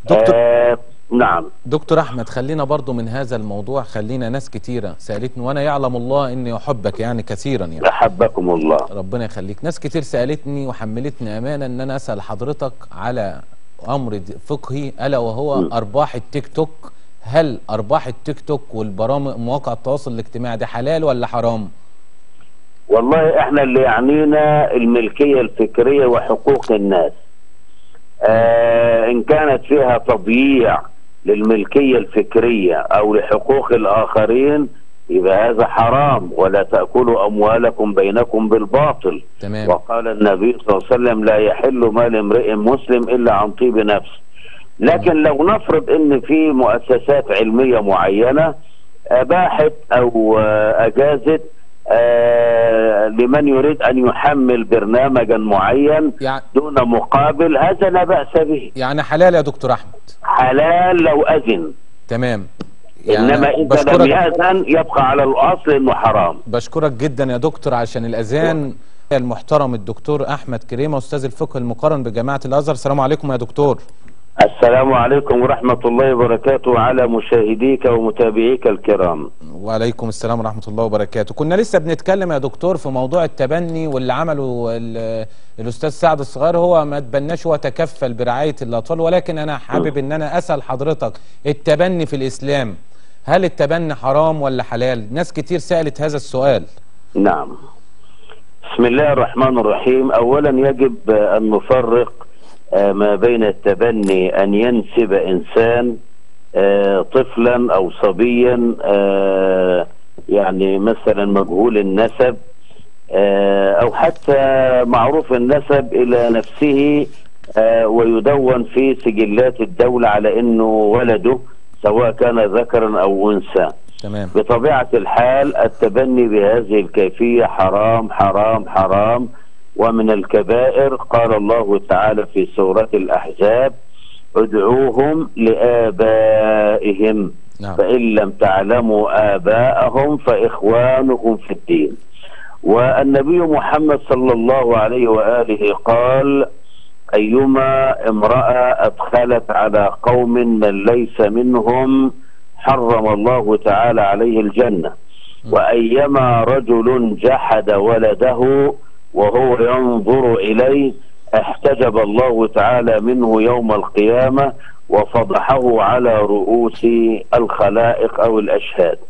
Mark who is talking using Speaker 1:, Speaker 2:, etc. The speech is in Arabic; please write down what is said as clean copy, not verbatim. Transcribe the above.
Speaker 1: دكتور
Speaker 2: نعم
Speaker 1: دكتور احمد، خلينا برضو من هذا الموضوع. خلينا ناس كتيره سالتني، وانا يعلم الله اني احبك يعني كثيرا، يعني
Speaker 2: احبكم الله.
Speaker 1: ربنا يخليك. ناس كتير سالتني وحملتني امانه ان انا اسال حضرتك على امر فقهي، الا وهو ارباح التيك توك. هل ارباح التيك توك والبرامج مواقع التواصل الاجتماعي دي حلال ولا حرام؟
Speaker 2: والله احنا اللي يعنينا الملكيه الفكريه وحقوق الناس. ان كانت فيها تضييع للملكيه الفكريه او لحقوق الاخرين يبقى هذا حرام، ولا تاكلوا اموالكم بينكم بالباطل.
Speaker 1: تمام.
Speaker 2: وقال النبي صلى الله عليه وسلم لا يحل مال امرئ مسلم الا عن طيب نفس. لكن لو نفرض ان في مؤسسات علميه معينه اباحت او اجازت لمن يريد ان يحمل برنامجا معين
Speaker 1: يعني
Speaker 2: دون مقابل، هذا لا باس به.
Speaker 1: يعني حلال يا دكتور احمد؟
Speaker 2: حلال لو اذن.
Speaker 1: تمام.
Speaker 2: يعني انما اذا لم ياذن يبقى على الاصل انه حرام.
Speaker 1: بشكرك جدا يا دكتور عشان الاذان. المحترم الدكتور احمد كريمه، استاذ الفقه المقارن بجامعه الازهر. السلام عليكم يا دكتور.
Speaker 2: السلام عليكم ورحمة الله وبركاته على مشاهديك ومتابعيك الكرام.
Speaker 1: وعليكم السلام ورحمة الله وبركاته. كنا لسه بنتكلم يا دكتور في موضوع التبني واللي عمله الأستاذ سعد الصغير. هو ما تبناش، هو تكفل برعاية الأطفال، ولكن أنا حابب إن أنا أسأل حضرتك، التبني في الإسلام هل التبني حرام ولا حلال؟ ناس كتير سألت هذا السؤال.
Speaker 2: نعم. بسم الله الرحمن الرحيم. أولا يجب أن نفرق ما بين التبني أن ينسب إنسان طفلا أو صبيا يعني مثلا مجهول النسب أو حتى معروف النسب إلى نفسه ويدون في سجلات الدولة على أنه ولده سواء كان ذكرا أو أنثى.
Speaker 1: تمام.
Speaker 2: بطبيعة الحال التبني بهذه الكيفية حرام حرام حرام، ومن الكبائر. قال الله تعالى في سورة الأحزاب ادعوهم لآبائهم.
Speaker 1: نعم.
Speaker 2: فإن لم تعلموا آباءهم فإخوانكم في الدين. والنبي محمد صلى الله عليه وآله قال أيما امرأة أدخلت على قوم من ليس منهم حرم الله تعالى عليه الجنة. وأيما رجل جحد ولده وهو ينظر إليه احتجب الله تعالى منه يوم القيامة وفضحه على رؤوس الخلائق أو الأشهاد.